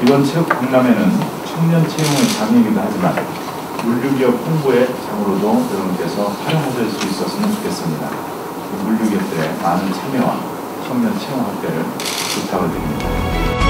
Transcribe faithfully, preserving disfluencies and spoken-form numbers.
이번 체육 박람회는 청년 채용의 장이기도 하지만 물류기업 홍보의 장으로도 여러분께서 활용하실 수 있었으면 좋겠습니다. 물류기업들의 많은 참여와 청년 채용 확대를 부탁을 드립니다.